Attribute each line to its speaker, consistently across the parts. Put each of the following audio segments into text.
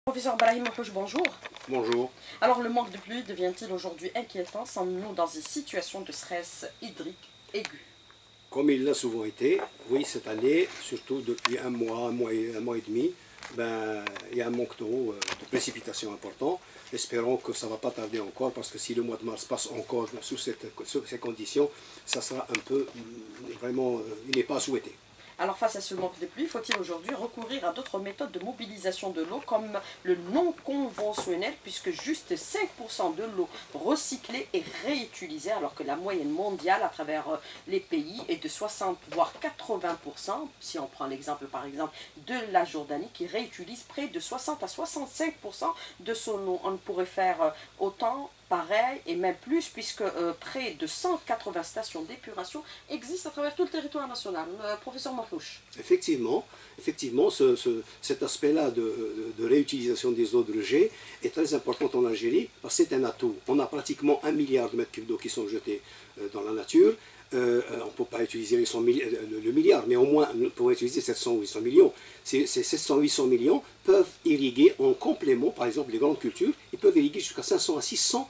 Speaker 1: Professeur Brahim Houch, bonjour.
Speaker 2: Bonjour.
Speaker 1: Alors, le manque de pluie devient-il aujourd'hui inquiétant? Sommes-nous dans une situation de stress hydrique aigu?
Speaker 2: Comme il l'a souvent été, oui, cette année, surtout depuis un mois et demi, il y a un manque d'eau, de précipitations important. Espérons que ça ne va pas tarder encore, parce que si le mois de mars passe encore sous ces conditions, ça sera un peu, vraiment, il n'est pas souhaité.
Speaker 1: Alors, face à ce manque de pluie, faut-il aujourd'hui recourir à d'autres méthodes de mobilisation de l'eau, comme le non conventionnel, puisque juste 5% de l'eau recyclée est réutilisée, alors que la moyenne mondiale à travers les pays est de 60 voire 80%. Si on prend l'exemple par exemple de la Jordanie, qui réutilise près de 60 à 65% de son eau. On pourrait faire autant, pareil et même plus, puisque près de 180 stations d'épuration existent à travers tout le territoire national. Professeur Mahouch.
Speaker 2: Effectivement, cet aspect-là de réutilisation des eaux de rejet est très important en Algérie, parce que c'est un atout. On a pratiquement 1 milliard de mètres cubes d'eau qui sont jetés dans la nature. On ne peut pas utiliser le milliard, mais au moins on pourrait utiliser 700 ou 800 millions. Ces 700 ou 800 millions peuvent irriguer en complément, par exemple les grandes cultures, ils peuvent irriguer jusqu'à 500 à 600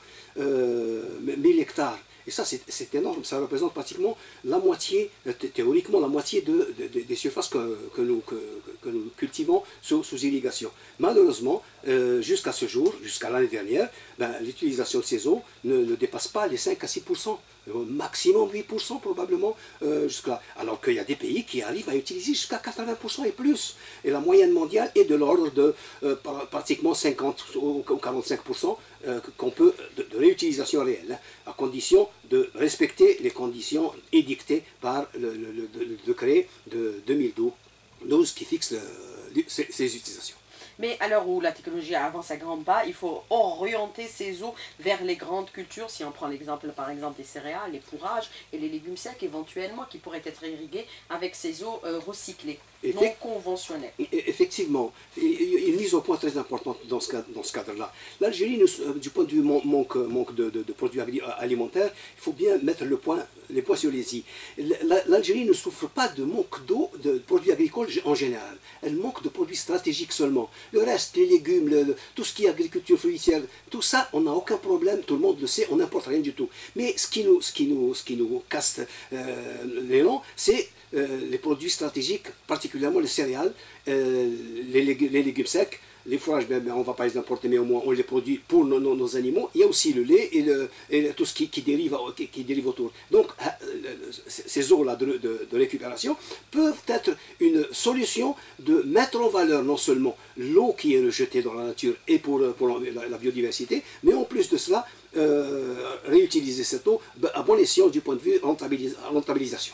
Speaker 2: 000 hectares. Et ça, c'est énorme, ça représente pratiquement la moitié, théoriquement, la moitié des surfaces que nous cultivons sous irrigation. Malheureusement, jusqu'à ce jour, jusqu'à l'année dernière, l'utilisation de ces eaux ne dépasse pas les 5 à 6%, maximum 8% probablement, jusqu'à. Alors qu'il y a des pays qui arrivent à utiliser jusqu'à 80% et plus. Et la moyenne mondiale est de l'ordre de pratiquement 50 ou 45% de réutilisation réelle, à condition de respecter les conditions édictées par le décret de 2012 qui fixe ces utilisations.
Speaker 1: Mais à l'heure où la technologie avance à grands pas, il faut orienter ces eaux vers les grandes cultures. Si on prend l'exemple par exemple des céréales, les fourrages et les légumes secs éventuellement, qui pourraient être irrigués avec ces eaux recyclées, non conventionnelles.
Speaker 2: Effectivement, il y a une mise au point très importante dans ce cadre-là. L'Algérie, du point de vue manque de produits alimentaires, il faut bien mettre les points sur les i. L'Algérie ne souffre pas de manque d'eau, de produits agricoles en général. Elle manque de produits stratégiques seulement. Le reste, les légumes, tout ce qui est agriculture fruitière, tout ça, on n'a aucun problème, tout le monde le sait, on n'importe rien du tout. Mais ce qui nous casse l'élan, c'est les produits stratégiques, particulièrement les céréales, les légumes secs. Les fourrages, on ne va pas les importer, mais au moins on les produit pour nos animaux. Il y a aussi le lait et tout ce qui dérive autour. Donc, ces eaux-là de récupération peuvent être une solution de mettre en valeur non seulement l'eau qui est rejetée dans la nature et pour la biodiversité, mais en plus de cela, réutiliser cette eau à bon escient du point de vue rentabilisation.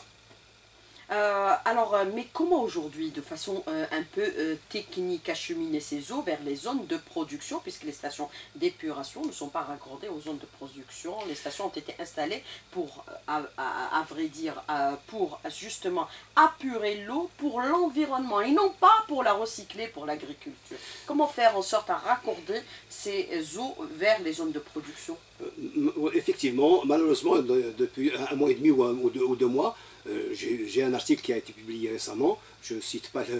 Speaker 1: Mais comment aujourd'hui, de façon un peu technique, acheminer ces eaux vers les zones de production, puisque les stations d'épuration ne sont pas raccordées aux zones de production? Les stations ont été installées pour, à vrai dire, pour justement apurer l'eau pour l'environnement et non pas pour la recycler pour l'agriculture. Comment faire en sorte à raccorder ces eaux vers les zones de production?
Speaker 2: Effectivement, malheureusement, depuis un mois et demi ou 2 mois, j'ai un article qui a été publié récemment, je ne cite pas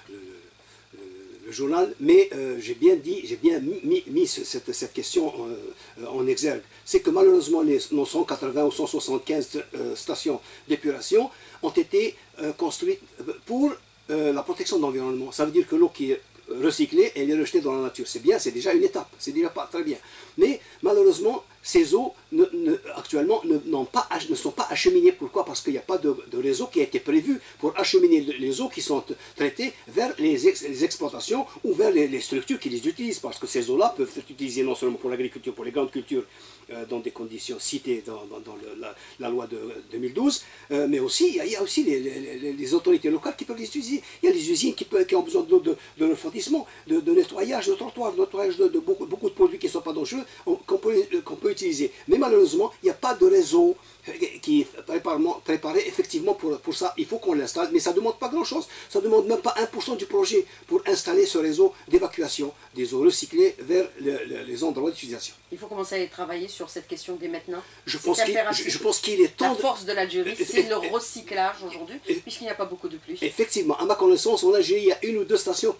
Speaker 2: le journal, mais j'ai bien mis cette question en exergue. C'est que malheureusement, nos 180 ou 175 stations d'épuration ont été construites pour la protection de l'environnement. Ça veut dire que l'eau qui est recyclée, elle est rejetée dans la nature. C'est bien, c'est déjà une étape, c'est déjà pas très bien. Mais malheureusement, ces eaux actuellement ne sont pas acheminées. Pourquoi? Parce qu'il n'y a pas de réseau qui a été prévu pour acheminer les eaux qui sont traitées vers les exploitations ou vers les structures qui les utilisent. Parce que ces eaux-là peuvent être utilisées non seulement pour l'agriculture, pour les grandes cultures, dans des conditions citées dans la loi de 2012, mais aussi il y a aussi les autorités locales qui peuvent les utiliser. Il y a les usines qui ont besoin d'eau de refroidissement, de nettoyage de trottoirs, de nettoyage de beaucoup de produits qui ne sont pas dangereux, qu'on peut utiliser. Mais malheureusement, il n'y a pas de réseau qui est préparé effectivement pour ça. Il faut qu'on l'installe, mais ça ne demande pas grand-chose. Ça ne demande même pas 1% du projet pour installer ce réseau d'évacuation des eaux recyclées vers les endroits d'utilisation.
Speaker 1: Il faut commencer à travailler sur cette question dès maintenant.
Speaker 2: Je pense qu'il est temps.
Speaker 1: La force de l'Algérie, c'est le recyclage aujourd'hui, puisqu'il n'y a pas beaucoup de pluie.
Speaker 2: Effectivement, à ma connaissance, en Algérie, il y a 1 ou 2 stations qui ont ces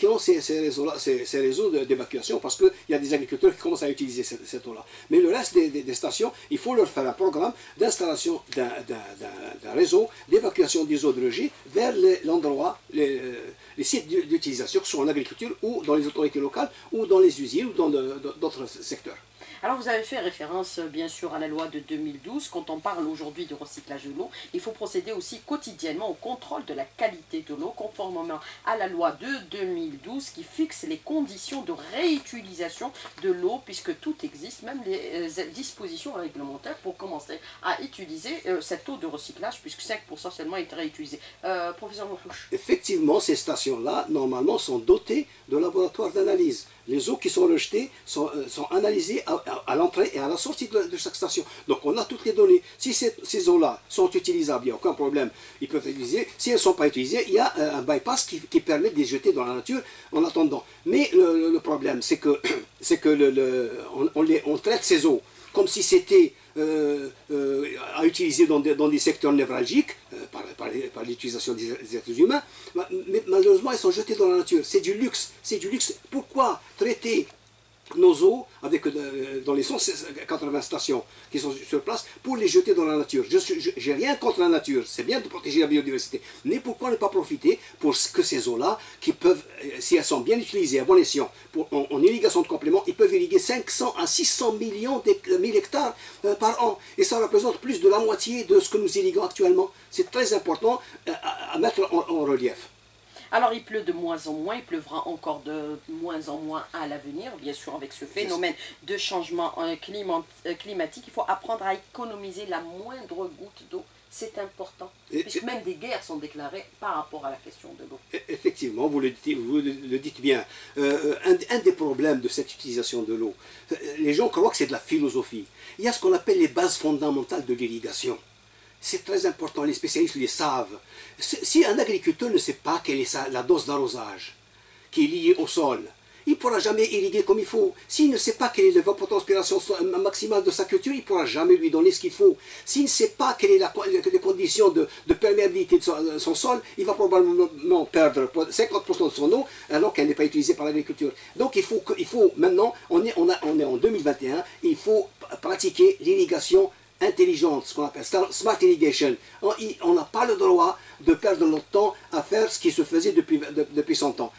Speaker 2: ces réseaux d'évacuation parce qu'il y a des agriculteurs qui commencent à utiliser cette eau-là. Mais le reste des stations, il faut leur faire un programme d'installation d'un réseau d'évacuation des eaux de rejet vers l'endroit, les sites d'utilisation, que ce soit en agriculture ou dans les autorités locales ou dans les usines ou dans d'autres secteurs.
Speaker 1: Alors vous avez fait référence bien sûr à la loi de 2012. Quand on parle aujourd'hui de recyclage de l'eau, il faut procéder aussi quotidiennement au contrôle de la qualité de l'eau conformément à la loi de 2012 qui fixe les conditions de réutilisation de l'eau puisque tout existe, même les dispositions réglementaires pour commencer à utiliser cette eau de recyclage puisque 5% seulement est réutilisé. Professeur Mouhouch.
Speaker 2: Effectivement, ces stations-là, normalement, sont dotées de laboratoires d'analyse. Les eaux qui sont rejetées sont analysées à l'entrée et à la sortie de chaque station. Donc on a toutes les données. Si ces eaux-là sont utilisables, il n'y a aucun problème, ils peuvent être utilisées. Si elles ne sont pas utilisées, il y a un bypass qui permet de les jeter dans la nature en attendant. Mais le problème, c'est que, on traite ces eaux comme si c'était à utiliser dans des secteurs névralgiques par l'utilisation des êtres humains, mais malheureusement elles sont jetées dans la nature. C'est du luxe, c'est du luxe. Pourquoi traiter nos eaux dans les 180 stations qui sont sur place pour les jeter dans la nature? Je n'ai rien contre la nature, c'est bien de protéger la biodiversité, mais pourquoi ne pas profiter pour que ces eaux-là, qui peuvent, si elles sont bien utilisées à bon escient, en irrigation de complément, ils peuvent irriguer 500 à 600 millions d'hectares par an, et ça représente plus de la moitié de ce que nous irriguons actuellement. C'est très important à mettre en relief.
Speaker 1: Alors il pleut de moins en moins, il pleuvra encore de moins en moins à l'avenir, bien sûr avec ce phénomène de changement climatique. Il faut apprendre à économiser la moindre goutte d'eau, c'est important, puisque même des guerres sont déclarées par rapport à la question de l'eau.
Speaker 2: Effectivement, vous le dites bien. Un des problèmes de cette utilisation de l'eau, les gens croient que c'est de la philosophie. Il y a ce qu'on appelle les bases fondamentales de l'irrigation. C'est très important, les spécialistes le savent. Si un agriculteur ne sait pas quelle est la dose d'arrosage qui est liée au sol, il ne pourra jamais irriguer comme il faut. S'il ne sait pas quelle est l'évapotranspiration maximale de sa culture, il ne pourra jamais lui donner ce qu'il faut. S'il ne sait pas quelles sont les conditions de perméabilité de son sol, il va probablement perdre 50% de son eau alors qu'elle n'est pas utilisée par l'agriculture. Donc il faut maintenant, on est en 2021, il faut pratiquer l'irrigation intelligente, ce qu'on appelle smart irrigation. On n'a pas le droit de perdre notre temps à faire ce qui se faisait depuis 100 ans.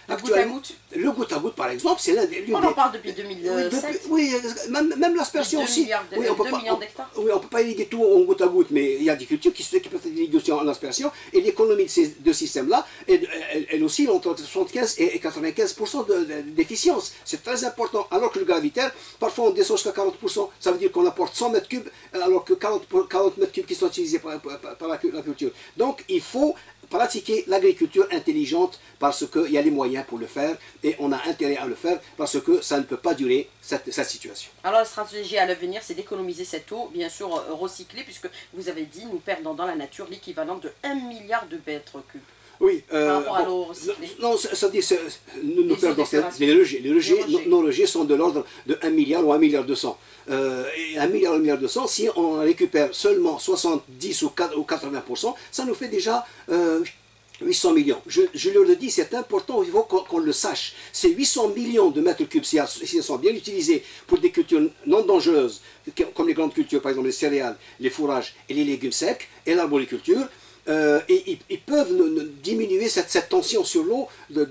Speaker 2: Le goutte à goutte, par exemple, c'est l'un des...
Speaker 1: On en parle depuis 2007.
Speaker 2: Oui, même l'aspersion aussi. Oui, on
Speaker 1: millions d'hectares.
Speaker 2: Oui, on ne peut pas irriguer tout en goutte à goutte, mais il y a des cultures qui peuvent être irriguées aussi en aspersion. Et l'économie de ces deux systèmes-là, elle oscille entre 75 et 95% d'efficience. C'est très important. Alors que le gravitaire, parfois on descend jusqu'à 40%. Ça veut dire qu'on apporte 100 mètres cubes, alors que 40 mètres cubes qui sont utilisés par la culture. Donc il faut pratiquer l'agriculture intelligente parce qu'il y a les moyens pour le faire et on a intérêt à le faire parce que ça ne peut pas durer cette situation.
Speaker 1: Alors la stratégie à l'avenir, c'est d'économiser cette eau, bien sûr recyclée, puisque vous avez dit, nous perdons dans la nature l'équivalent de 1 milliard de mètres cubes.
Speaker 2: Oui,
Speaker 1: par rapport à l'eau recyclée.
Speaker 2: Non, ça dit, nous perdons les rejets. Nos rejets sont de l'ordre de 1 milliard ou 1 milliard 200. Et 1 milliard, 1 milliard 200, si on récupère seulement 70 ou 80%, ça nous fait déjà 800 millions. Je le dis, c'est important, il faut qu'on le sache. Ces 800 millions de mètres cubes, si elles sont bien utilisées pour des cultures non dangereuses, comme les grandes cultures, par exemple les céréales, les fourrages et les légumes secs, et l'arboriculture, et ils peuvent diminuer cette tension sur l'eau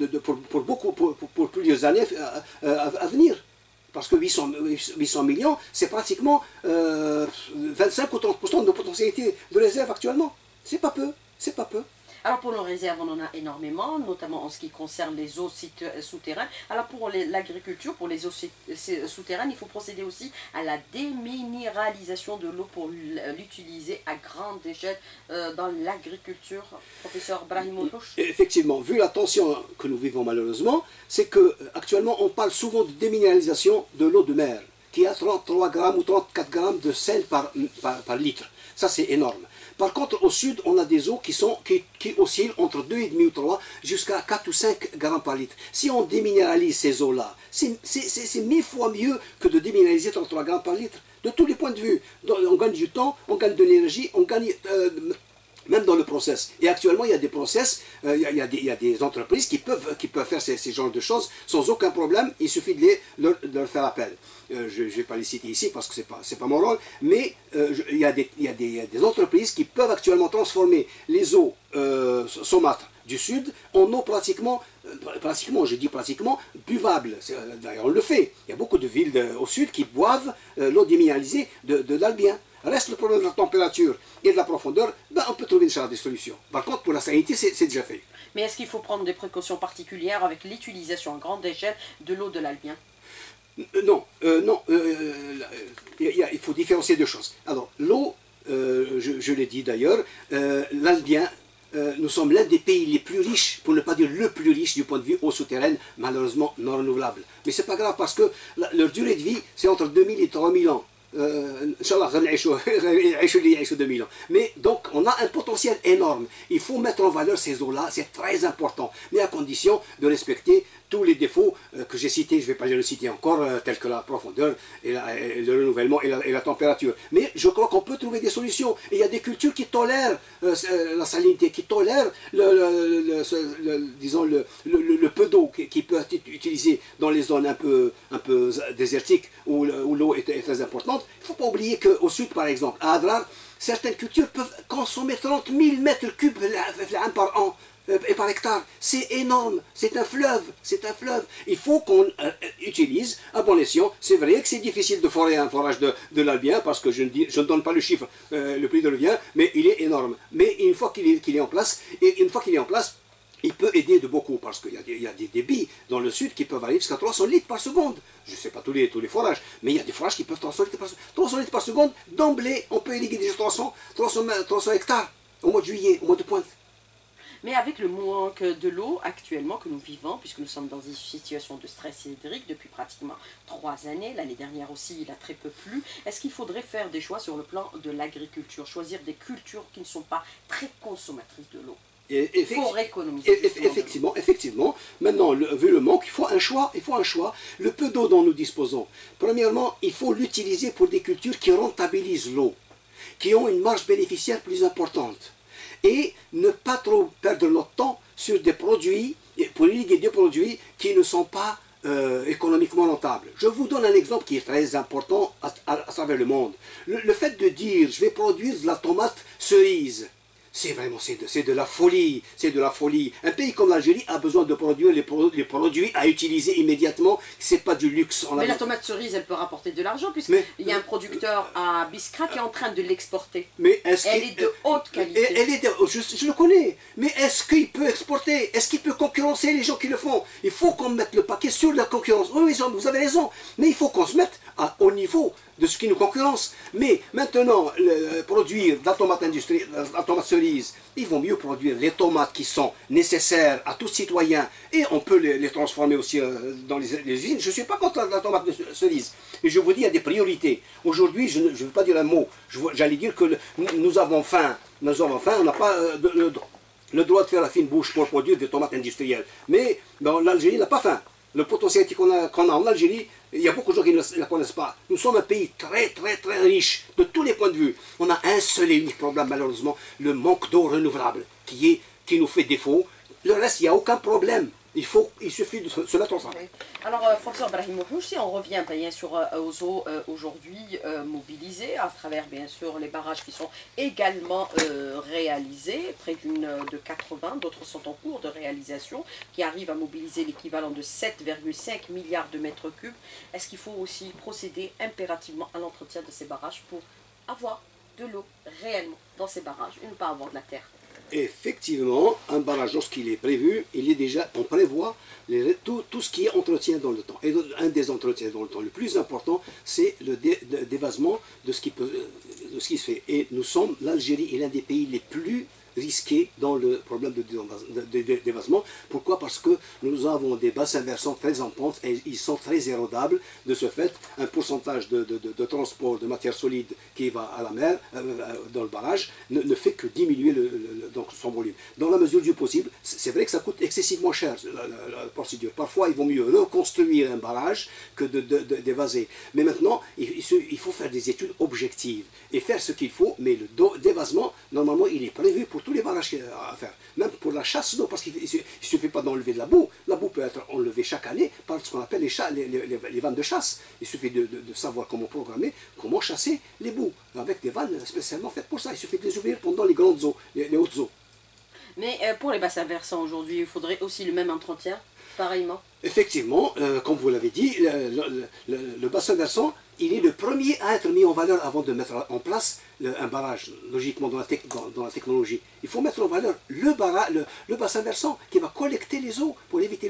Speaker 2: pour plusieurs années à venir. Parce que 800 millions, c'est pratiquement 25 ou 30% de nos potentialités de réserve actuellement. C'est pas peu, c'est pas peu.
Speaker 1: Alors pour nos réserves, on en a énormément, notamment en ce qui concerne les eaux souterraines. Alors pour l'agriculture, pour les eaux souterraines, il faut procéder aussi à la déminéralisation de l'eau pour l'utiliser à grande échelle dans l'agriculture. Professeur Brahim Mouhouch.
Speaker 2: Effectivement, vu la tension que nous vivons malheureusement, c'est qu'actuellement on parle souvent de déminéralisation de l'eau de mer, qui a 33 grammes ou 34 grammes de sel par litre. Ça c'est énorme. Par contre, au sud, on a des eaux qui oscillent entre 2,5 ou 3 jusqu'à 4 ou 5 grammes par litre. Si on déminéralise ces eaux-là, c'est 1000 fois mieux que de déminéraliser 33 grammes par litre. De tous les points de vue, on gagne du temps, on gagne de l'énergie, on gagne Même dans le process. Et actuellement, il y a des process, il y a des entreprises qui peuvent faire ces genres de choses sans aucun problème. Il suffit de leur faire appel. Je ne vais pas les citer ici parce que ce n'est pas mon rôle, mais il y a des entreprises qui peuvent actuellement transformer les eaux saumâtres du sud en eau pratiquement, je dis pratiquement, buvable. D'ailleurs, on le fait. Il y a beaucoup de villes au sud qui boivent l'eau déminéralisée de l'Albien. Reste le problème de la température et de la profondeur, ben on peut trouver des solutions. Par contre, pour la salinité, c'est déjà fait.
Speaker 1: Mais est-ce qu'il faut prendre des précautions particulières avec l'utilisation à grande échelle de l'eau de l'Albien?
Speaker 2: Non, il faut différencier deux choses. Alors, l'eau, je l'ai dit d'ailleurs, l'Albien, nous sommes l'un des pays les plus riches, pour ne pas dire le plus riche du point de vue eau souterraine, malheureusement non renouvelable. Mais c'est pas grave parce que leur durée de vie, c'est entre 2000 et 3000 ans. Inch'Allah, 2000 ans. Mais donc, on a un potentiel énorme. Il faut mettre en valeur ces eaux-là, c'est très important. Mais à condition de respecter tous les défauts que j'ai cités, je ne vais pas les citer encore, tels que la profondeur, et le renouvellement et la température. Mais je crois qu'on peut trouver des solutions. Et il y a des cultures qui tolèrent la salinité, qui tolèrent disons le peu d'eau qui peut être utilisé dans les zones un peu désertiques où l'eau est très importante. Il ne faut pas oublier qu'au sud, par exemple, à Adrar, certaines cultures peuvent consommer 30 000 mètres cubes par an et par hectare. C'est énorme, c'est un fleuve, Il faut qu'on utilise à bon escient. C'est vrai que c'est difficile de forer un forage de l'Albien, parce que je ne donne pas le chiffre, le prix de l'Albien, mais il est énorme. Mais une fois qu'il est en place, il peut aider de beaucoup, parce qu'il y a des débits dans le sud qui peuvent aller jusqu'à 300 litres par seconde. Je ne sais pas tous les forages, mais il y a des forages qui peuvent 300 litres par seconde. 300 litres par seconde, d'emblée, on peut irriguer déjà 300 hectares au mois de juillet, au mois de pointe.
Speaker 1: Mais avec le manque de l'eau actuellement que nous vivons, puisque nous sommes dans une situation de stress hydrique depuis pratiquement 3 années, l'année dernière aussi il a très peu plu, est-ce qu'il faudrait faire des choix sur le plan de l'agriculture, choisir des cultures qui ne sont pas très consommatrices de l'eau pour économiser?
Speaker 2: Effectivement. Maintenant, vu le manque, il faut un choix. Le peu d'eau dont nous disposons, premièrement, il faut l'utiliser pour des cultures qui rentabilisent l'eau, qui ont une marge bénéficiaire plus importante. Et ne pas trop perdre notre temps sur des produits, pour irriguer des produits qui ne sont pas économiquement rentables. Je vous donne un exemple qui est très important à travers le monde. Le fait de dire, je vais produire de la tomate cerise, c'est de la folie, Un pays comme l'Algérie a besoin de produire les produits à utiliser immédiatement, c'est pas du luxe.
Speaker 1: Mais la tomate cerise, elle peut rapporter de l'argent, puisqu'il y a un producteur à Biskra qui est en train de l'exporter. Elle est de haute qualité.
Speaker 2: Je le connais, mais est-ce qu'il peut exporter? Est-ce qu'il peut concurrencer les gens qui le font? Il faut qu'on mette le paquet sur la concurrence. Oui, vous avez raison, mais il faut qu'on se mette au niveau de ce qui nous concurrence. Mais maintenant, produire de la tomate industrielle, la tomate cerise, il vaut mieux produire les tomates qui sont nécessaires à tout citoyen, et on peut les transformer aussi dans les usines. Je ne suis pas contre la tomate cerise, mais je vous dis, il y a des priorités. Aujourd'hui, je ne veux pas dire un mot, j'allais dire que nous avons faim, on n'a pas le droit de faire la fine bouche pour produire des tomates industrielles. Mais l'Algérie n'a pas faim. Le potentiel qu'on a en Algérie, il y a beaucoup de gens qui ne la connaissent pas. Nous sommes un pays très riche de tous les points de vue. On a un seul et unique problème malheureusement, le manque d'eau renouvelable qui nous fait défaut. Le reste, il n'y a aucun problème. Il suffit de se mettre ensemble.
Speaker 1: Oui. Alors, professeur Brahimouch, si on revient bien sûr aux eaux aujourd'hui mobilisées à travers bien sûr les barrages qui sont également réalisés, près de 80, d'autres sont en cours de réalisation, qui arrivent à mobiliser l'équivalent de 7,5 milliards de mètres cubes. Est-ce qu'il faut aussi procéder impérativement à l'entretien de ces barrages pour avoir de l'eau réellement dans ces barrages et ne pas avoir de la terre?
Speaker 2: Effectivement, un barrage, lorsqu'il est prévu, on prévoit tout ce qui est entretien dans le temps. Et un des entretiens dans le temps, le plus important, c'est le dévasement de ce qui se fait. Et l'Algérie est l'un des pays les plus risqué dans le problème d'évasement. Pourquoi? Parce que nous avons des bassins versants très en pente et ils sont très érodables. De ce fait, un pourcentage de transport de matière solide qui va à la mer, dans le barrage, ne fait que diminuer donc son volume. Dans la mesure du possible, c'est vrai que ça coûte excessivement cher, la procédure. Parfois, il vaut mieux reconstruire un barrage que d'évaser. Mais maintenant, il faut faire des études objectives et faire ce qu'il faut, mais le dévasement, normalement, il est prévu pour tous les barrages à faire. Même pour la chasse d'eau, parce qu'il ne suffit pas d'enlever de la boue. La boue peut être enlevée chaque année par ce qu'on appelle les vannes de chasse. Il suffit de savoir comment programmer, comment chasser les boues, avec des vannes spécialement faites pour ça. Il suffit de les ouvrir pendant les grandes eaux, les hautes eaux.
Speaker 1: Mais pour les bassins versants aujourd'hui, il faudrait aussi le même entretien, pareillement.
Speaker 2: Effectivement, comme vous l'avez dit, le bassin versant, il est le premier à être mis en valeur avant de mettre en place un barrage, logiquement dans la technologie. Il faut mettre en valeur le bassin versant qui va collecter les eaux pour éviter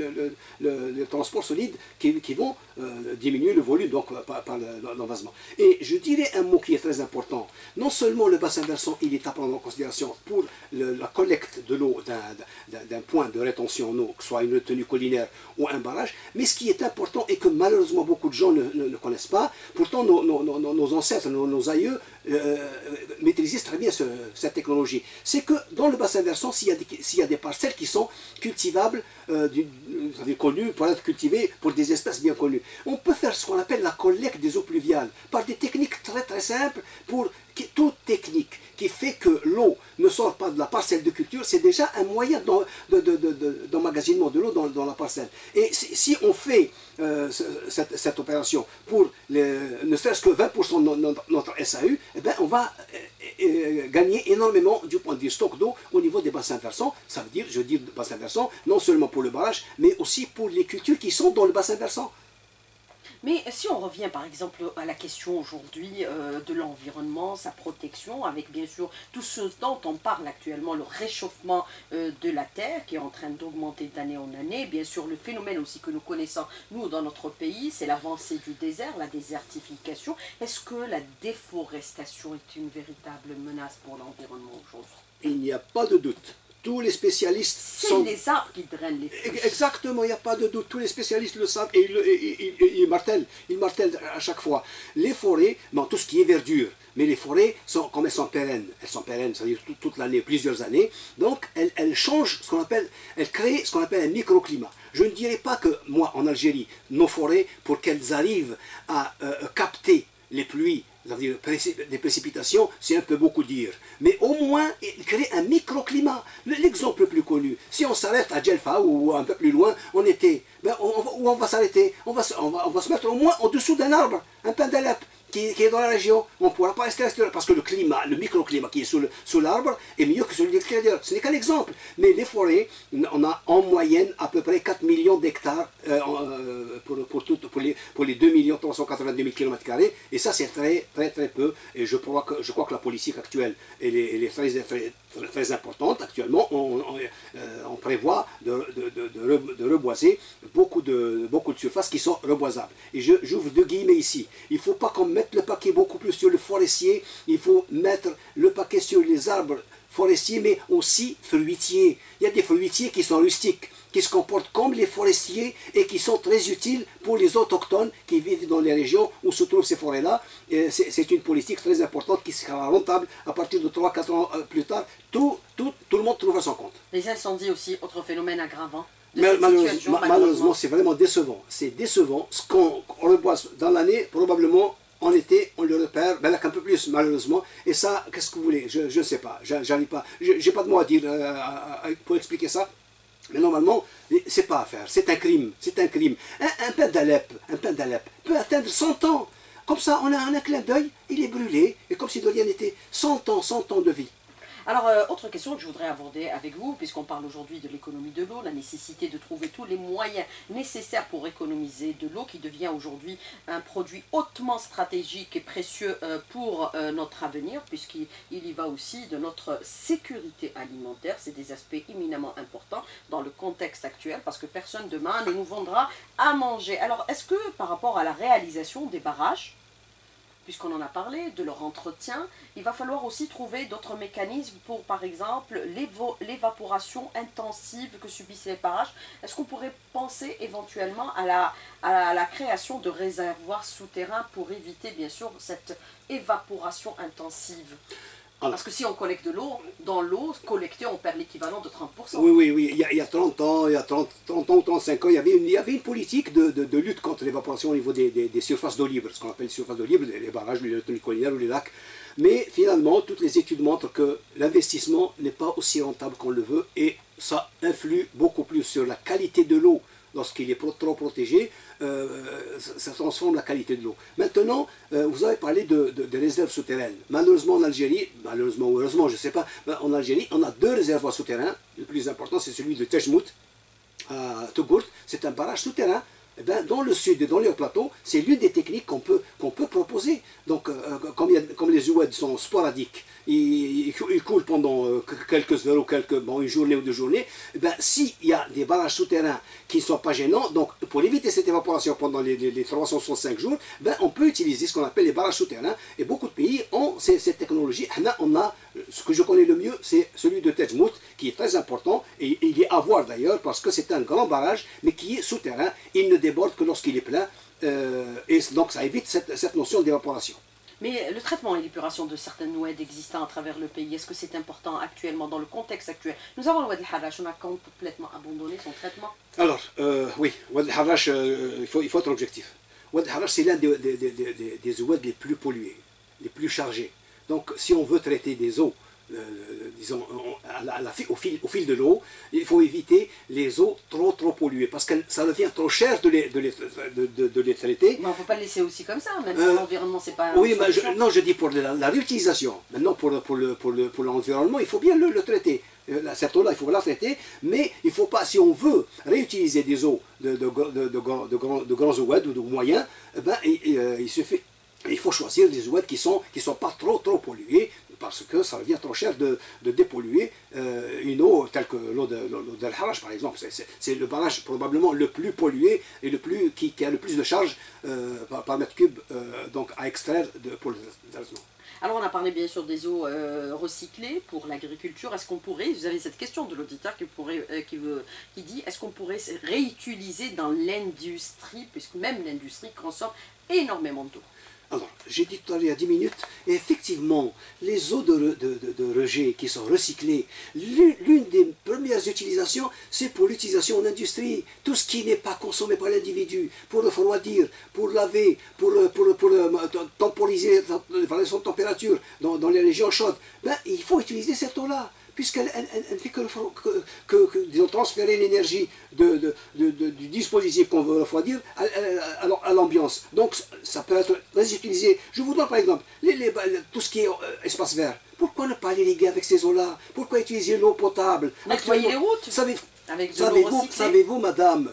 Speaker 2: le transport solide qui vont diminuer le volume donc, par l'envasement. Et je dirais un mot qui est très important. Non seulement le bassin versant, il est à prendre en considération pour la collecte de l'eau d'un point de rétention en eau, que ce soit une retenue collinaire ou un barrage, mais ce qui est important et que malheureusement beaucoup de gens ne connaissent pas, pourtant nos ancêtres, nos aïeux maîtrisaient très bien cette technologie. C'est que dans le bassin versant, s'il y a des parcelles qui sont cultivables, connues pour être cultivées pour des espèces bien connues, on peut faire ce qu'on appelle la collecte des eaux pluviales par des techniques très simples, toute technique qui fait que l'eau ne sort pas de la parcelle de culture, c'est déjà un moyen d'emmagasinement de l'eau dans la parcelle. Et si on fait cette opération pour ne serait-ce que 20% de notre SAU, eh bien on va gagner énormément du point de vue stock d'eau au niveau des bassins versants. Ça veut dire, je dis bassin versant, non seulement pour le barrage, mais aussi pour les cultures qui sont dans le bassin versant.
Speaker 1: Mais si on revient par exemple à la question aujourd'hui de l'environnement, sa protection, avec bien sûr tout ce dont on parle actuellement, le réchauffement de la Terre qui est en train d'augmenter d'année en année, bien sûr le phénomène aussi que nous connaissons nous dans notre pays, c'est l'avancée du désert, la désertification. Est-ce que la déforestation est une véritable menace pour l'environnement aujourd'hui?
Speaker 2: Il n'y a pas de doute. Tous les spécialistes
Speaker 1: sont... C'est les arbres qui drainent les friches.
Speaker 2: Exactement, il n'y a pas de doute. Tous les spécialistes le savent et ils martèlent à chaque fois. Les forêts, non, tout ce qui est verdure, mais les forêts, comme elles sont pérennes, c'est-à-dire toute l'année, plusieurs années, donc elles changent ce qu'on appelle, elles créent ce qu'on appelle un microclimat. Je ne dirais pas que, moi, en Algérie, nos forêts, pour qu'elles arrivent à capter les pluies, c'est-à-dire des précipitations, c'est un peu beaucoup dire. Mais au moins, il crée un microclimat. L'exemple le plus connu, si on s'arrête à Djelfa ou un peu plus loin, on était, où on va s'arrêter, on va se mettre au moins au-dessous d'un arbre, un pindalep qui est dans la région. On ne pourra pas rester à l'extérieur parce que le climat, le microclimat qui est sous l'arbre est mieux que celui de l'extérieur. Ce n'est qu'un exemple. Mais les forêts, on a en moyenne à peu près 4 millions d'hectares pour les 2 382 000 km². Et ça, c'est très peu. Et je crois que la politique actuelle, elle est très importante. Actuellement, on prévoit de reboiser beaucoup de surfaces qui sont reboisables. Et j'ouvre deux guillemets ici. Il ne faut pas qu'on mette le paquet beaucoup plus sur le forestier, il faut mettre le paquet sur les arbres forestiers, mais aussi fruitiers. Il y a des fruitiers qui sont rustiques, qui se comportent comme les forestiers et qui sont très utiles pour les autochtones qui vivent dans les régions où se trouvent ces forêts-là. C'est une politique très importante qui sera rentable à partir de 3-4 ans plus tard. Tout le monde trouvera son compte.
Speaker 1: Les incendies aussi, autre phénomène aggravant.
Speaker 2: Malheureusement, c'est vraiment décevant. C'est décevant. Ce qu'on reboise dans l'année, probablement en été, on le repère, ben là qu'un peu plus malheureusement. Et ça, qu'est-ce que vous voulez? Je ne sais pas. J'arrive pas. J'ai pas de mots à dire pour expliquer ça. Mais normalement, c'est pas à faire. C'est un crime. C'est un crime. Un pain d'Alep peut atteindre 100 ans. Comme ça, on a un clin d'œil, il est brûlé. Et comme si de rien n'était, 100 ans de vie.
Speaker 1: Alors, autre question que je voudrais aborder avec vous, puisqu'on parle aujourd'hui de l'économie de l'eau, la nécessité de trouver tous les moyens nécessaires pour économiser de l'eau, qui devient aujourd'hui un produit hautement stratégique et précieux pour notre avenir, puisqu'il y va aussi de notre sécurité alimentaire. C'est des aspects éminemment importants dans le contexte actuel, parce que personne demain ne nous vendra à manger. Alors, est-ce que par rapport à la réalisation des barrages, puisqu'on en a parlé, de leur entretien, il va falloir aussi trouver d'autres mécanismes pour, par exemple, l'évaporation intensive que subissent les parages. Est-ce qu'on pourrait penser éventuellement à la création de réservoirs souterrains pour éviter, bien sûr, cette évaporation intensive? Parce que si on collecte de l'eau, dans l'eau collectée, on perd l'équivalent de 30%.
Speaker 2: Oui, oui, oui. Il y a 30 ans, il y a 30 ans ou 35 ans, il y avait une politique de lutte contre l'évaporation au niveau des surfaces d'eau libre, ce qu'on appelle les surfaces d'eau libre, les barrages, les retenues collinaires ou les lacs. Mais finalement, toutes les études montrent que l'investissement n'est pas aussi rentable qu'on le veut et ça influe beaucoup plus sur la qualité de l'eau. Lorsqu'il est trop protégé, ça transforme la qualité de l'eau. Maintenant, vous avez parlé de réserves souterraines. Malheureusement en Algérie, malheureusement ou heureusement, je ne sais pas, en Algérie, on a 2 réservoirs souterrains. Le plus important, c'est celui de Tejmout, à Tougourt. C'est un barrage souterrain. Eh bien, dans le sud et dans les hauts plateaux, c'est l'une des techniques qu'on peut proposer. Donc, comme les oueds sont sporadiques, ils coulent pendant quelques heures ou une journée ou 2 journées, eh bien, s'il y a des barrages souterrains qui ne sont pas gênants, donc pour éviter cette évaporation pendant les 365 jours, ben, on peut utiliser ce qu'on appelle les barrages souterrains. Et beaucoup de pays ont cette technologie. Ce que je connais le mieux, c'est celui de Tejmout, qui est très important, et il est à voir d'ailleurs, parce que c'est un grand barrage, mais qui est souterrain. Il ne déborde que lorsqu'il est plein, et donc ça évite cette notion d'évaporation.
Speaker 1: Mais le traitement et l'épuration de certaines oueds existants à travers le pays, est-ce que c'est important actuellement, dans le contexte actuel? Nous avons le Oued El Harrach, on a complètement abandonné son traitement.
Speaker 2: Alors, oui, Oued El Harrach, il faut être objectif. Oued El Harrach, c'est l'un des oueds les plus pollués, les plus chargés. Donc, si on veut traiter des eaux, disons, au fil de l'eau, il faut éviter les eaux trop polluées, parce que ça devient trop cher de les traiter.
Speaker 1: Mais on ne peut pas le laisser aussi comme ça, même pour l'environnement, c'est pas...
Speaker 2: Oui, mais non, je dis pour la réutilisation. Maintenant, pour l'environnement, il faut bien le traiter. Cette eau-là, il faut la traiter, mais il ne faut pas, si on veut réutiliser des eaux de grands oueds ou de moyens, ben, il faut choisir des oueds qui sont pas trop polluées, parce que ça devient trop cher de dépolluer une eau telle que l'eau d'El Harrach, par exemple. C'est le barrage probablement le plus pollué et qui a le plus de charge par mètre cube donc à extraire pour le traitement.
Speaker 1: Alors on a parlé bien sûr des eaux recyclées pour l'agriculture. Est-ce qu'on pourrait, vous avez cette question de l'auditeur qui dit, est-ce qu'on pourrait réutiliser dans l'industrie, puisque même l'industrie consomme énormément d'eau?
Speaker 2: Alors, j'ai dit tout à l'heure il y a 10 minutes, et effectivement, les eaux de rejet qui sont recyclées, l'une des premières utilisations, c'est pour l'utilisation en industrie. Tout ce qui n'est pas consommé par l'individu, pour refroidir, pour laver, pour temporiser la variation de température dans les régions chaudes, ben, il faut utiliser cette eau-là, puisqu'elle ne fait disons, transférer l'énergie du dispositif qu'on veut refroidir à l'ambiance. Donc ça peut être réutilisé. Je vous donne par exemple tout ce qui est espace vert. Pourquoi ne pas l'irriguer avec ces eaux-là? Pourquoi utiliser l'eau potable?
Speaker 1: Nettoyer les routes
Speaker 2: Savez-vous, madame,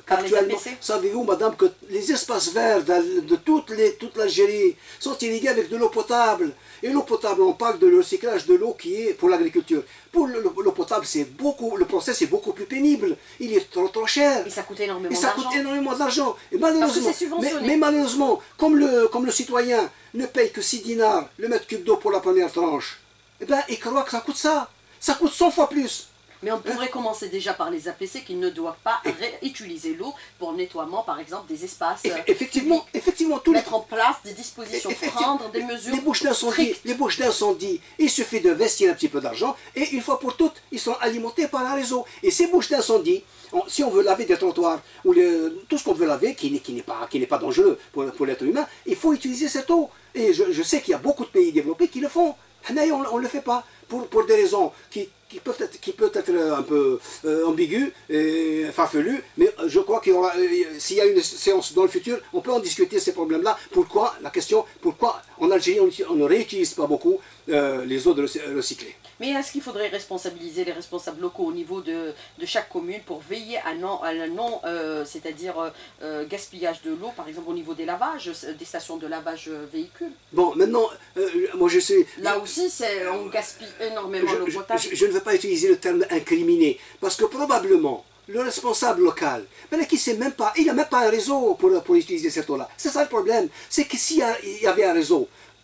Speaker 2: que les espaces verts de toute l'Algérie sont irrigués avec de l'eau potable? Et l'eau potable, on parle de recyclage de l'eau qui est pour l'agriculture. Pour l'eau potable, le process est beaucoup plus pénible. Il est trop cher.
Speaker 1: Et ça coûte énormément d'argent.
Speaker 2: Et malheureusement, mais malheureusement, comme le citoyen ne paye que 6 dinars le mètre cube d'eau pour la première tranche, eh ben, il croit que ça coûte ça. Ça coûte 100 fois plus.
Speaker 1: Mais on pourrait commencer déjà par les APC qui ne doivent pas réutiliser l'eau pour le nettoiement, par exemple, des espaces.
Speaker 2: Effectivement,
Speaker 1: mettre en place des dispositions, prendre des mesures.
Speaker 2: Les bouches d'incendie, il suffit d'investir un petit peu d'argent et une fois pour toutes, ils sont alimentés par un réseau. Et ces bouches d'incendie, si on veut laver des trottoirs ou tout ce qu'on veut laver qui n'est pas dangereux pour l'être humain, il faut utiliser cette eau. Et je sais qu'il y a beaucoup de pays développés qui le font. Mais on ne le fait pas pour des raisons qui peut être un peu ambigu et farfelu, mais je crois qu'il y aura, s'il y a une séance dans le futur, on peut en discuter ces problèmes-là. Pourquoi en Algérie on ne réutilise pas beaucoup les eaux recyclées?
Speaker 1: Mais est-ce qu'il faudrait responsabiliser les responsables locaux au niveau de chaque commune pour veiller à non c'est-à-dire gaspillage de l'eau, par exemple au niveau des lavages, des stations de lavage véhicules?
Speaker 2: Bon, maintenant, moi je sais...
Speaker 1: Là aussi, on gaspille énormément l'eau potable.
Speaker 2: Je ne veux pas utiliser le terme incriminé, parce que probablement, le responsable local, il n'a même pas un réseau pour utiliser cette eau-là. C'est ça le problème. C'est que s'il y avait un réseau,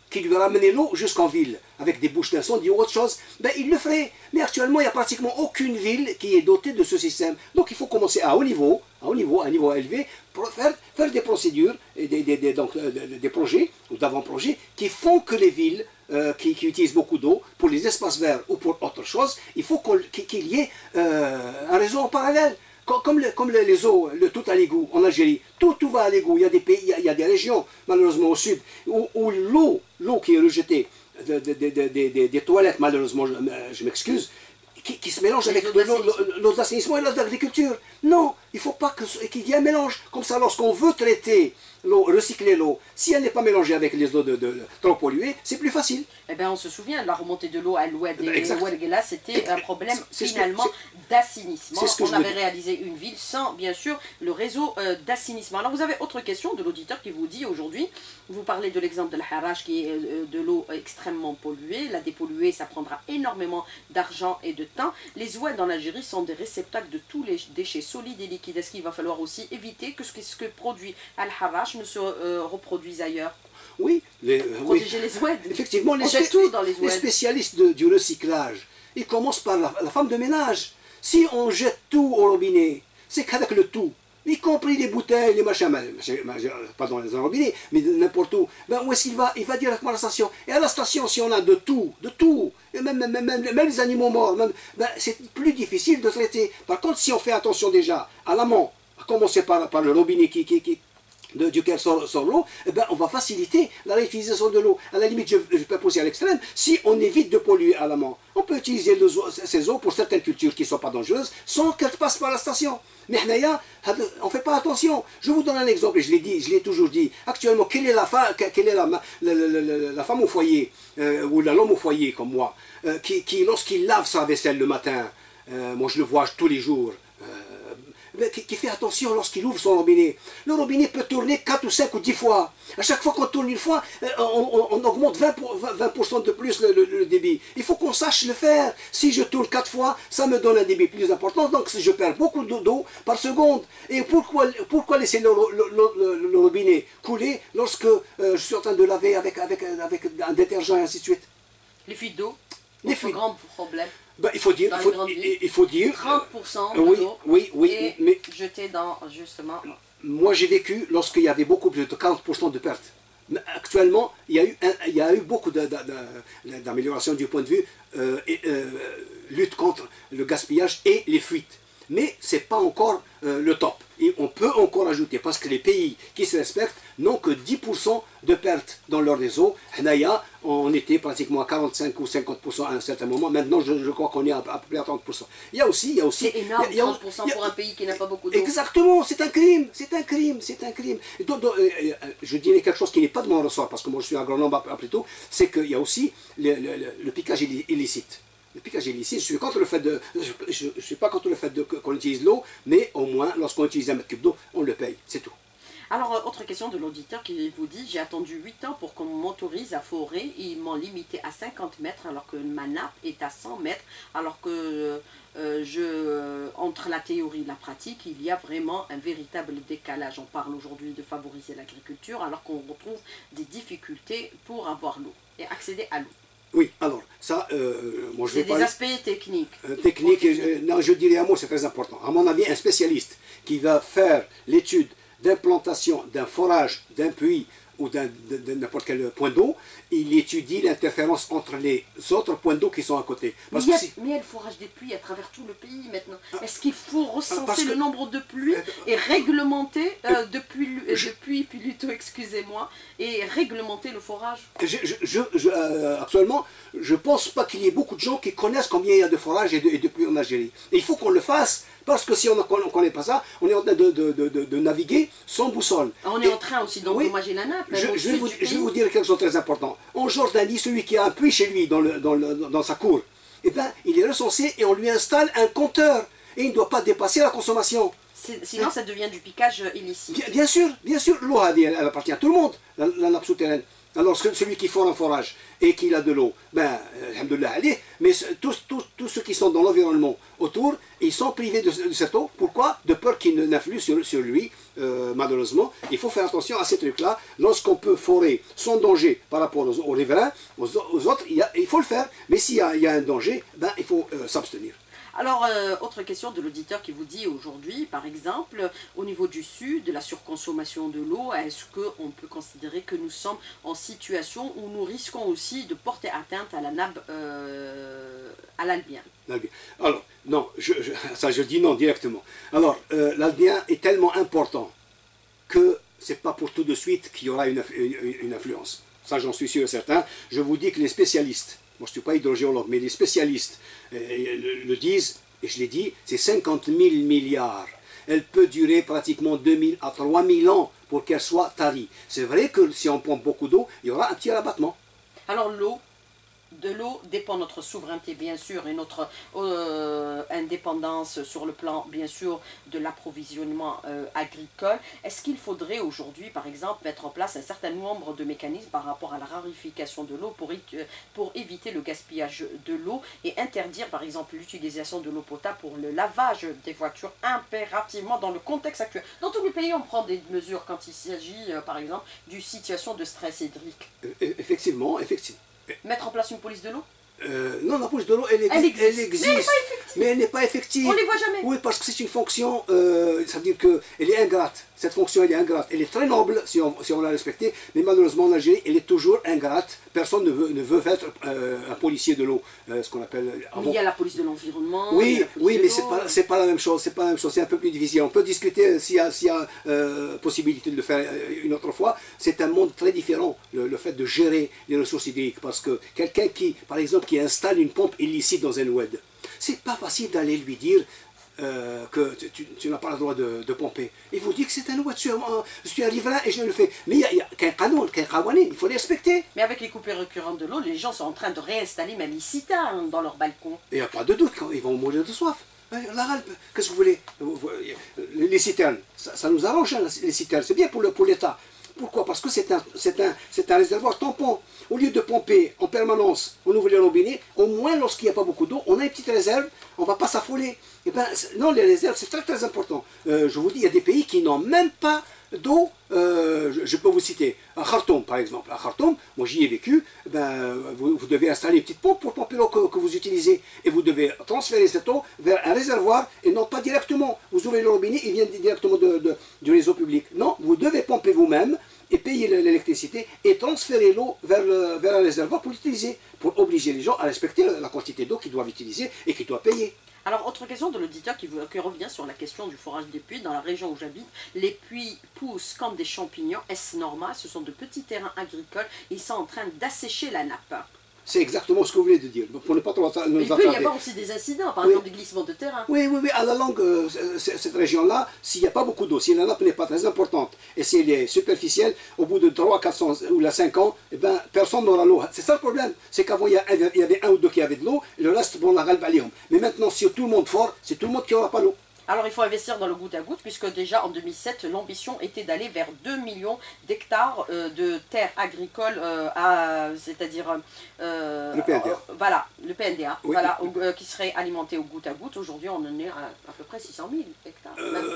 Speaker 2: qui lui ramenait l'eau jusqu'en ville, avec des bouches d'incendie ou autre chose, ben il le ferait. Mais actuellement, il n'y a pratiquement aucune ville qui est dotée de ce système. Donc il faut commencer à un niveau élevé, pour faire des procédures, et des projets ou d'avant-projets qui font que les villes qui utilisent beaucoup d'eau pour les espaces verts ou pour autre chose, il faut qu'il y ait un réseau en parallèle. Comme les eaux, tout à l'égout en Algérie, tout va à l'égout. Il y a des pays, il y a des régions, malheureusement au sud, où l'eau qui est rejetée des toilettes, malheureusement, je m'excuse, qui se mélange avec l'eau d'assainissement et l'eau d'agriculture. Non, il ne faut pas qu'il y ait un mélange. Comme ça, lorsqu'on veut traiter l'eau, recycler l'eau, si elle n'est pas mélangée avec les eaux trop polluées, c'est plus facile.
Speaker 1: Eh bien, on se souvient de la remontée de l'eau à l'oued et Ouelghela, c'était un problème finalement d'assainissement. On avait réalisé une ville sans, bien sûr, le réseau d'assainissement. Alors, vous avez autre question de l'auditeur qui vous dit aujourd'hui, vous parlez de l'exemple de l'Harrach qui est de l'eau extrêmement polluée. La dépolluer, ça prendra énormément d'argent et de temps. Les oueds en Algérie sont des réceptacles de tous les déchets solides et liquides. Est-ce qu'il va falloir aussi éviter que ce que produit Al-Harrach ne se reproduise ailleurs?
Speaker 2: Oui,
Speaker 1: protéger les oueds.
Speaker 2: Effectivement, les spécialistes du recyclage, ils commencent par la femme de ménage. Si on jette tout au robinet, c'est qu'avec le tout, y compris les bouteilles, les machins, pas dans les robinets, mais n'importe où, ben où est-ce qu'il va? Il va directement à la station. Et à la station, si on a de tout, et même les animaux morts, ben c'est plus difficile de traiter. Par contre, si on fait attention déjà à l'amont, à commencer par le robinet duquel sort l'eau, eh ben, on va faciliter la réutilisation de l'eau. À la limite, je peux pousser à l'extrême, si on évite de polluer à l'amont, on peut utiliser ces eaux pour certaines cultures qui ne sont pas dangereuses, sans qu'elles passent par la station. Mais on ne fait pas attention. Je vous donne un exemple, et je l'ai toujours dit. Actuellement, quelle est la femme au foyer, ou l'homme au foyer, comme moi, qui lorsqu'il lave sa vaisselle le matin, moi je le vois tous les jours, qui fait attention lorsqu'il ouvre son robinet. Le robinet peut tourner 4 ou 5 ou 10 fois. À chaque fois qu'on tourne une fois, on augmente 20% de plus le débit. Il faut qu'on sache le faire. Si je tourne 4 fois, ça me donne un débit plus important, donc je perds beaucoup d'eau par seconde. Et pourquoi laisser le robinet couler lorsque je suis en train de laver avec un détergent et ainsi de suite?
Speaker 1: Les fuites d'eau, c'est un grand problème.
Speaker 2: Ben, il faut dire
Speaker 1: 30% de l'eau
Speaker 2: mais
Speaker 1: jeté dans, justement...
Speaker 2: Moi j'ai vécu lorsqu'il y avait beaucoup plus de 40% de pertes. Mais actuellement, il y a eu beaucoup d'amélioration du point de vue lutte contre le gaspillage et les fuites. Mais ce n'est pas encore le top. Et on peut encore ajouter, parce que les pays qui se respectent n'ont que 10% de pertes dans leur réseau. Hnaya, on était pratiquement à 45 ou 50% à un certain moment. Maintenant, je crois qu'on est à peu près à 30%. Il y a aussi...
Speaker 1: C'est énorme, 30% pour un pays qui n'a pas beaucoup d'eau.
Speaker 2: Exactement, c'est un crime, c'est un crime. Je dirais quelque chose qui n'est pas de mon ressort, parce que moi je suis agronome après tout, c'est qu'il y a aussi le piquage illicite. Le piquage illicite, je suis contre le fait je suis pas contre le fait qu'on utilise l'eau, mais au moins, lorsqu'on utilise un mètre cube d'eau, on le paye, c'est tout.
Speaker 1: Alors, autre question de l'auditeur qui vous dit, j'ai attendu 8 ans pour qu'on m'autorise à forer, ils m'ont limité à 50 mètres alors que ma nappe est à 100 mètres, alors que entre la théorie et la pratique, il y a vraiment un véritable décalage. On parle aujourd'hui de favoriser l'agriculture alors qu'on retrouve des difficultés pour avoir l'eau et accéder à l'eau.
Speaker 2: Oui, alors, ça, moi je vais
Speaker 1: parler... C'est des aspects techniques.
Speaker 2: Non, je dirais un mot, c'est très important. À mon avis, un spécialiste qui va faire l'étude d'implantation d'un forage, d'un puits ou de n'importe quel point d'eau, il étudie l'interférence entre les autres points d'eau qui sont à côté.
Speaker 1: Mais il y a le forage des pluies à travers tout le pays maintenant. Est-ce qu'il faut recenser le nombre de pluies et réglementer excusez-moi, et réglementer le forage?
Speaker 2: Actuellement, je ne pense pas qu'il y ait beaucoup de gens qui connaissent combien il y a de forages et de pluies en Algérie. Et il faut qu'on le fasse. Parce que si on ne connaît pas ça, on est en train de naviguer sans boussole.
Speaker 1: On est en train aussi d'endommager la nappe.
Speaker 2: Je vais vous dire quelque chose de très important. En Jordanie, celui qui a un puits chez lui, dans sa cour, eh ben, il est recensé et on lui installe un compteur. Et il ne doit pas dépasser la consommation.
Speaker 1: Sinon, ça devient du piquage illicite.
Speaker 2: Bien sûr, l'eau, elle appartient à tout le monde, la nappe souterraine. Alors celui qui fore un forage et qui a de l'eau, ben, alhamdoulilah, allez, mais tous ceux qui sont dans l'environnement autour, ils sont privés de cette eau. Pourquoi? De peur qu'il n'influe sur lui, malheureusement. Il faut faire attention à ces trucs-là. Lorsqu'on peut forer sans danger par rapport aux riverains, aux autres, il faut le faire. Mais s'il y a un danger, ben, il faut s'abstenir.
Speaker 1: Alors, autre question de l'auditeur qui vous dit aujourd'hui, par exemple, au niveau du sud, de la surconsommation de l'eau, est-ce qu'on peut considérer que nous sommes en situation où nous risquons aussi de porter atteinte à la nappe, à l'albien?
Speaker 2: Alors, non, ça je dis non directement. Alors, l'albien est tellement important que c'est pas pour tout de suite qu'il y aura une influence. Ça, j'en suis sûr et certain. Je vous dis que les spécialistes, moi je ne suis pas hydrogéologue, mais les spécialistes le disent, et je l'ai dit, c'est 50 000 milliards. Elle peut durer pratiquement 2000 à 3000 ans pour qu'elle soit tarie. C'est vrai que si on pompe beaucoup d'eau, il y aura un petit rabattement.
Speaker 1: Alors de l'eau dépend notre souveraineté bien sûr et notre indépendance sur le plan bien sûr de l'approvisionnement agricole. Est-ce qu'il faudrait aujourd'hui par exemple mettre en place un certain nombre de mécanismes par rapport à la rarification de l'eau pour éviter le gaspillage de l'eau et interdire par exemple l'utilisation de l'eau potable pour le lavage des voitures impérativement dans le contexte actuel? Dans tous les pays on prend des mesures quand il s'agit par exemple d'une situation de stress hydrique.
Speaker 2: Effectivement.
Speaker 1: Mettre en place une police de l'eau?
Speaker 2: Non, la police de l'eau, elle existe. Mais elle n'est pas effective.
Speaker 1: On ne les voit jamais.
Speaker 2: Oui, parce que c'est une fonction, ça veut dire qu'elle est ingrate. Cette fonction, elle est ingrate. Elle est très noble si on la respecte, mais malheureusement en Algérie, elle est toujours ingrate. Personne ne veut être un policier de l'eau, ce qu'on appelle...
Speaker 1: Mais il y a la police de l'environnement.
Speaker 2: Oui, mais c'est pas la même chose. C'est un peu plus difficile. On peut discuter s'il y a possibilité de le faire une autre fois. C'est un monde très différent, le fait de gérer les ressources hydriques. Parce que quelqu'un qui, par exemple, qui installe une pompe illicite dans un oued, c'est pas facile d'aller lui dire que tu n'as pas le droit de pomper. Il vous dit que c'est un oued, je suis un riverain et je le fais. Mais il y a qu'un canon, il faut les respecter.
Speaker 1: Mais avec les coupures récurrentes de l'eau, les gens sont en train de réinstaller même les citernes dans leur balcon.
Speaker 2: Il n'y a pas de doute, ils vont mourir de soif. Qu'est-ce que vous voulez? Les citernes, ça nous arrange, hein, les citernes, c'est bien pour l'État. Pourquoi? Parce que c'est un réservoir tampon. Au lieu de pomper en permanence, on ouvre les robinets, au moins lorsqu'il n'y a pas beaucoup d'eau, on a une petite réserve, on ne va pas s'affoler. Eh ben, non, les réserves, c'est très très important. Je vous dis, il y a des pays qui n'ont même pas d'eau. Je peux vous citer, à Khartoum par exemple. À Khartoum, moi j'y ai vécu, vous devez installer une petite pompe pour pomper l'eau que vous utilisez. Et vous devez transférer cette eau vers un réservoir et non pas directement. Vous ouvrez le robinet, il vient directement du réseau public. Non, vous devez pomper vous-même et payer l'électricité et transférer l'eau vers un réservoir pour l'utiliser, pour obliger les gens à respecter la quantité d'eau qu'ils doivent utiliser et qu'ils doivent payer.
Speaker 1: Alors, autre question de l'auditeur qui revient sur la question du forage des puits. Dans la région où j'habite, les puits poussent comme des champignons. Est-ce normal? Ce sont de petits terrains agricoles. Ils sont en train d'assécher la nappe.
Speaker 2: C'est exactement ce que vous venez de dire. Pour ne pas trop nous attarder.
Speaker 1: Il peut y avoir aussi des incidents, par exemple des glissements de terrain.
Speaker 2: Oui, à la longue, cette région-là, s'il n'y a pas beaucoup d'eau, si la nappe n'est pas très importante, et si elle est superficielle, au bout de 3, 400 ou 5 ans, eh ben, personne n'aura l'eau. C'est ça le problème. C'est qu'avant, il y avait un ou deux qui avaient de l'eau, et le reste, bon, la galbe allium. Mais maintenant, si tout le monde fort, c'est tout le monde qui n'aura pas l'eau.
Speaker 1: Alors il faut investir dans le goutte à goutte puisque déjà en 2007 l'ambition était d'aller vers 2 millions d'hectares de terres agricoles, c'est-à-dire
Speaker 2: le PNDA.
Speaker 1: Voilà, le PNDA,
Speaker 2: oui.
Speaker 1: Voilà, qui serait alimenté au goutte à goutte. Aujourd'hui on en est à peu près 600 000 hectares.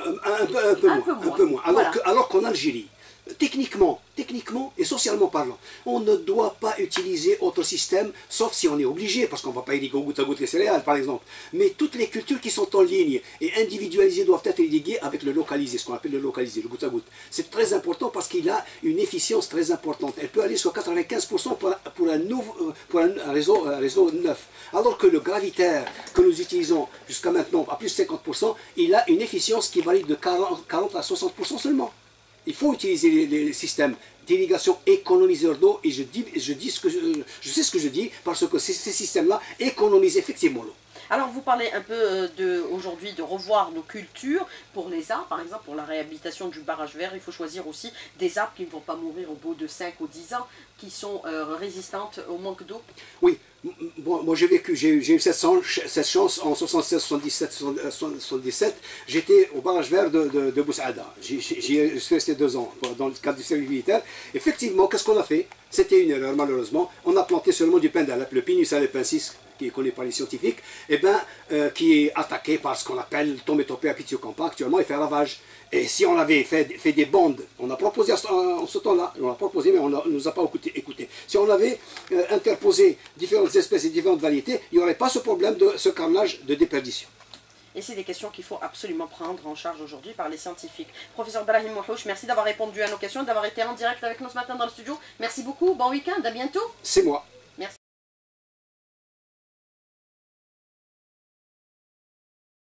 Speaker 2: Un peu moins. Alors qu'en Algérie, techniquement et socialement parlant, on ne doit pas utiliser autre système, sauf si on est obligé, parce qu'on ne va pas irriguer au goutte à goutte les céréales, par exemple. Mais toutes les cultures qui sont en ligne et individualisées doivent être irriguées avec le localisé, ce qu'on appelle le localisé, le goutte à goutte. C'est très important parce qu'il a une efficience très importante. Elle peut aller sur 95% pour un réseau neuf. Alors que le gravitaire que nous utilisons jusqu'à maintenant, à plus de 50%, il a une efficience qui varie de 40 à 60% seulement. Il faut utiliser les systèmes d'irrigation économiseurs d'eau et je sais ce que je dis parce que ces systèmes-là économisent effectivement l'eau.
Speaker 1: Alors vous parlez un peu aujourd'hui de revoir nos cultures pour les arbres, par exemple pour la réhabilitation du barrage vert, il faut choisir aussi des arbres qui ne vont pas mourir au bout de 5 ou 10 ans, qui sont résistantes au manque d'eau.
Speaker 2: Oui, moi j'ai eu cette chance en 76, 77, 77. J'étais au barrage vert de Boussaada. J'y suis resté 2 ans dans le cadre du service militaire. Effectivement, qu'est-ce qu'on a fait? C'était une erreur malheureusement. On a planté seulement du pin d'Alep, le Pinus alepensis, qui est connu par les scientifiques, qui est attaqué par ce qu'on appelle le tométopée apitiocampa actuellement et fait ravage. Et si on avait fait des bandes, on a proposé en ce temps-là, on a proposé mais on ne nous a pas écouté. Si on avait interposé différentes espèces et différentes variétés, il n'y aurait pas ce problème de ce carnage de déperdition.
Speaker 1: Et c'est des questions qu'il faut absolument prendre en charge aujourd'hui par les scientifiques. Professeur Brahim Mouhouch, merci d'avoir répondu à nos questions, d'avoir été en direct avec nous ce matin dans le studio. Merci beaucoup, bon week-end, à bientôt.
Speaker 2: C'est moi.